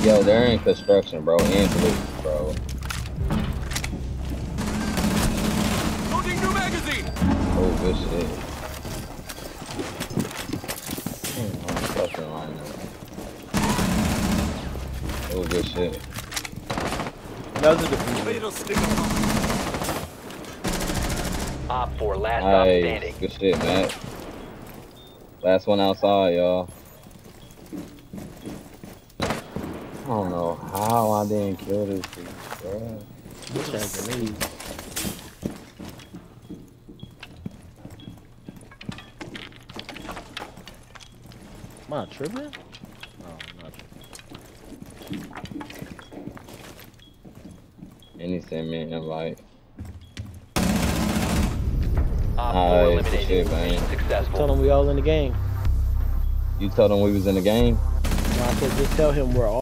Yo, they're in construction, bro, and blue, bro. Loading new magazine. Oh, good shit. I'm fucking lying. Oh, good shit. Those are the Fatal stick. Op 4, last stop Nice. standing. Good shit, Matt. Last one outside, y'all. I don't know how I didn't kill this dude, bro. Am I tripping? Oh, I'm not tripping. And he sent me an invite. Op 4 Nice, good eliminated. shit, man. Mission successful. Tell him we all in the game. You told him we was in the game? No, I said just tell him we're all.